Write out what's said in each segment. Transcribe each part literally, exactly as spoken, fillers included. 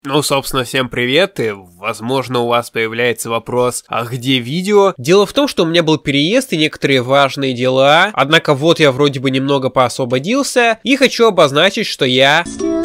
Ну, собственно, всем привет, и, возможно, у вас появляется вопрос, а где видео? Дело в том, что у меня был переезд и некоторые важные дела, однако вот я вроде бы немного поосвободился, и хочу обозначить, что я...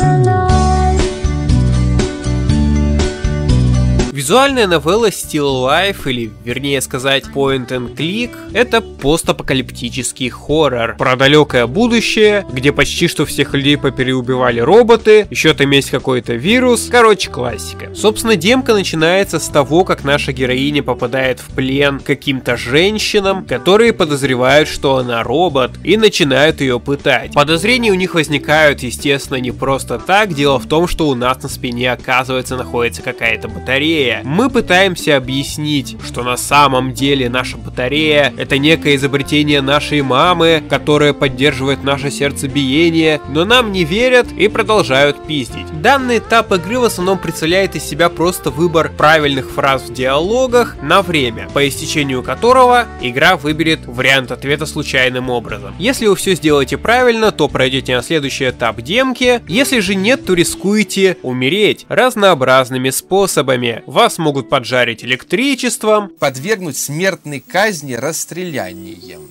Визуальная новелла Still Alive, или вернее сказать Point and Click, это постапокалиптический хоррор про далекое будущее, где почти что всех людей попереубивали роботы, еще там есть какой-то вирус, короче, классика. Собственно, демка начинается с того, как наша героиня попадает в плен к каким-то женщинам, которые подозревают, что она робот, и начинают ее пытать. Подозрения у них возникают, естественно, не просто так, дело в том, что у нас на спине, оказывается, находится какая-то батарея. Мы пытаемся объяснить, что на самом деле наша батарея — это некое изобретение нашей мамы, которое поддерживает наше сердцебиение, но нам не верят и продолжают пиздить. Данный этап игры в основном представляет из себя просто выбор правильных фраз в диалогах на время, по истечению которого игра выберет вариант ответа случайным образом. Если вы все сделаете правильно, то пройдете на следующий этап демки, если же нет, то рискуете умереть разнообразными способами. Вас могут поджарить электричеством, подвергнуть смертной казни расстрелянием.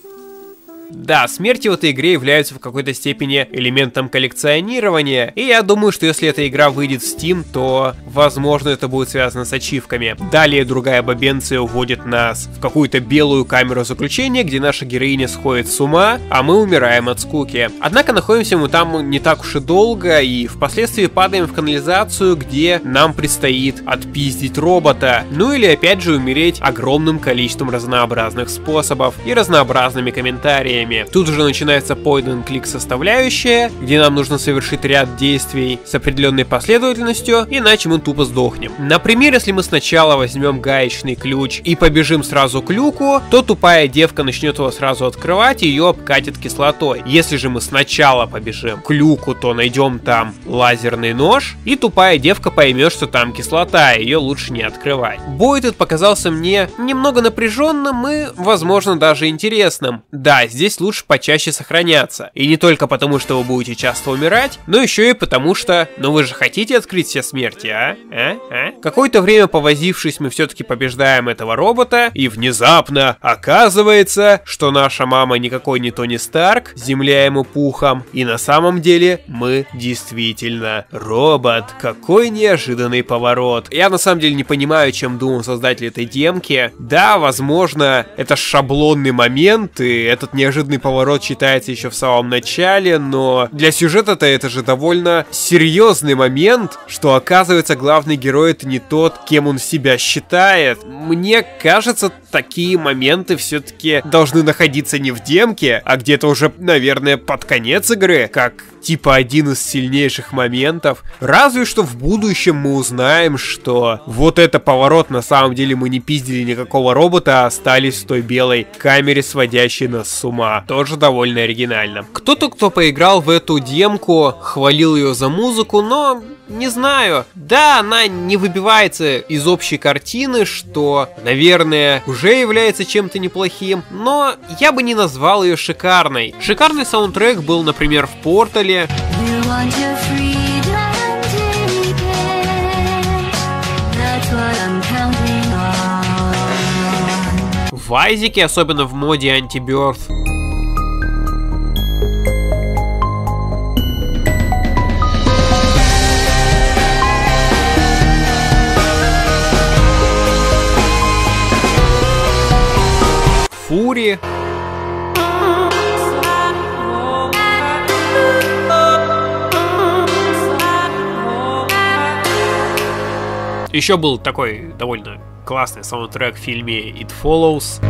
Да, смерти в этой игре являются в какой-то степени элементом коллекционирования, и я думаю, что если эта игра выйдет в Steam, то, возможно, это будет связано с ачивками. Далее другая бабенция уводит нас в какую-то белую камеру заключения, где наша героиня сходит с ума, а мы умираем от скуки. Однако находимся мы там не так уж и долго, и впоследствии падаем в канализацию, где нам предстоит отпиздить робота, ну или опять же умереть огромным количеством разнообразных способов и разнообразными комментариями. Тут уже начинается point and click составляющая, где нам нужно совершить ряд действий с определенной последовательностью, иначе мы тупо сдохнем. Например, если мы сначала возьмем гаечный ключ и побежим сразу к люку, то тупая девка начнет его сразу открывать и ее обкатит кислотой. Если же мы сначала побежим к люку, то найдем там лазерный нож, и тупая девка поймет, что там кислота, и ее лучше не открывать. Бой этот показался мне немного напряженным и, возможно, даже интересным. Да, здесь лучше почаще сохраняться. И не только потому, что вы будете часто умирать, но еще и потому, что, ну вы же хотите открыть все смерти, а? А? А? Какое-то время повозившись, мы все-таки побеждаем этого робота, и внезапно оказывается, что наша мама никакой не Тони Старк, земля ему пухом, и на самом деле мы действительно робот. Какой неожиданный поворот. Я на самом деле не понимаю, чем думал создатель этой демки. Да, возможно, это шаблонный момент, и этот неожиданный поворот считается еще в самом начале, но для сюжета-то это же довольно серьезный момент, что оказывается главный герой это не тот, кем он себя считает. Мне кажется, такие моменты все-таки должны находиться не в демке, а где-то уже, наверное, под конец игры, как типа один из сильнейших моментов. Разве что в будущем мы узнаем, что вот это поворот, на самом деле мы не пиздили никакого робота, а остались в той белой камере, сводящей нас с ума. Тоже довольно оригинально. Кто-то, кто поиграл в эту демку, хвалил ее за музыку, но не знаю. Да, она не выбивается из общей картины, что, наверное, уже является чем-то неплохим, но я бы не назвал ее шикарной. Шикарный саундтрек был, например, в Портале. В Айзеке, особенно в моде Anti-Birth. Фури. Еще был такой довольно классный саундтрек в фильме It Follows.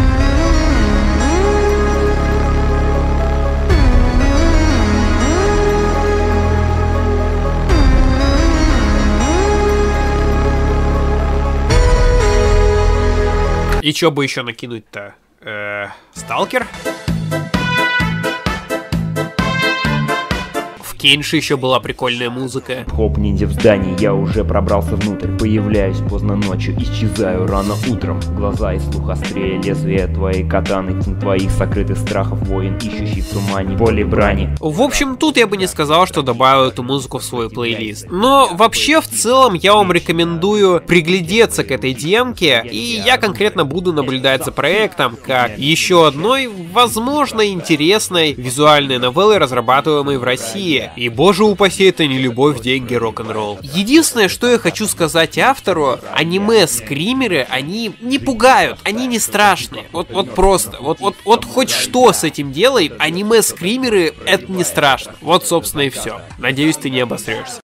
И чё бы еще накинуть-то? Сталкер? Кенши еще была прикольная музыка. Хоп-ниндзя в здании, я уже пробрался внутрь. Появляюсь поздно ночью, исчезаю рано утром. Глаза и слух острее лезвия твоей катаны. Тень твоих сокрытых страхов, воин, ищущий в тумане поле брани. В общем, тут я бы не сказал, что добавил эту музыку в свой плейлист. Но вообще, в целом, я вам рекомендую приглядеться к этой демке, и я конкретно буду наблюдать за проектом как еще одной, возможно, интересной визуальной новеллы, разрабатываемой в России. И, боже упаси, это не любовь, деньги, рок-н-ролл. Единственное, что я хочу сказать автору, аниме-скримеры, они не пугают, они не страшные. Вот, вот просто, вот, вот, вот хоть что с этим делай, аниме-скримеры — это не страшно. Вот, собственно, и все. Надеюсь, ты не обосрешься.